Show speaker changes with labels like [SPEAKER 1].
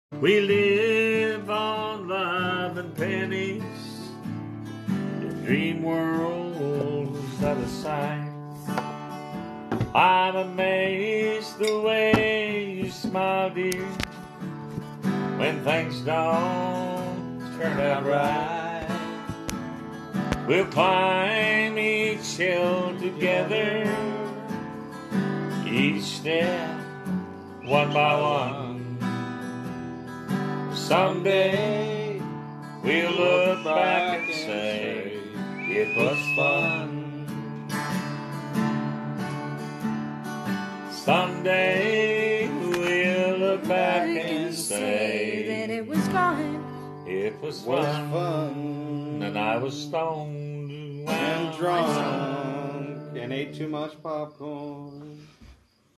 [SPEAKER 1] We live on love and pennies, the dream world's out of sight. I'm amazed the way you smile, dear, when things don't turn out right. We'll climb each hill together, each step one by one. Someday we'll look back and say it was fun. Someday we'll look back and say
[SPEAKER 2] that it was fun.
[SPEAKER 1] It was fun. And I was stoned
[SPEAKER 3] and drunk and ate too much popcorn.